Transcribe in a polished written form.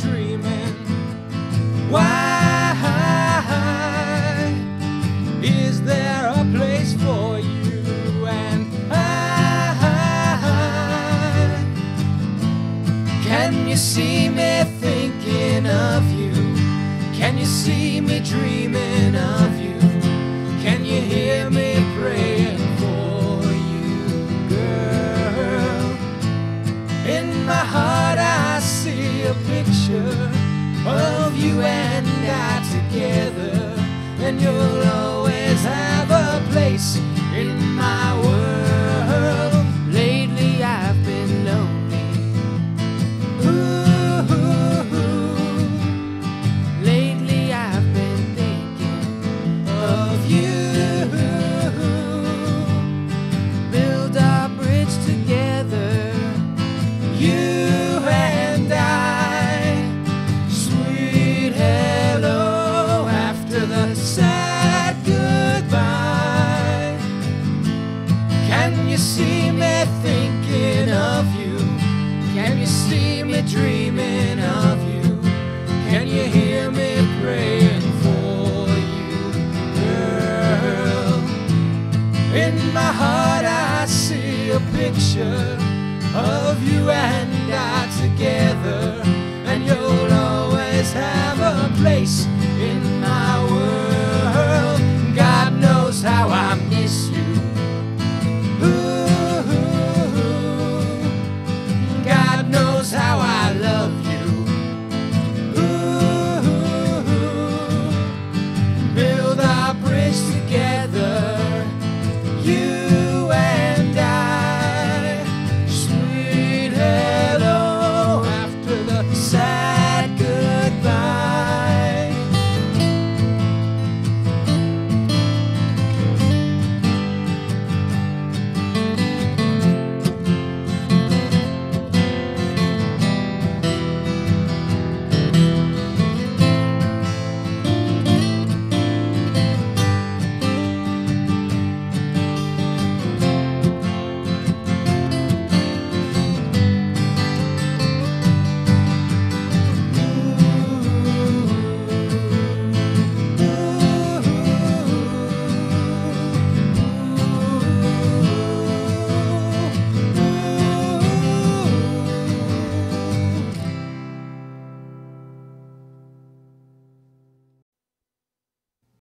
dreaming? Why is there a place for you and I? Can you see me thinking of you? Can you see me dreaming of you? Can you hear me praying for you, girl? In my heart I see a picture of you and I together, and you'll always have a place in my world. Lately I've been lonely. Ooh, lately I've been thinking of you. Build our bridge together, you and I. Sweet hello after the sad goodbye. Can you see me thinking of you? Can you see me dreaming of you? Can you hear me praying for you, girl? In my heart I see a picture of you and I together, and you'll always have a place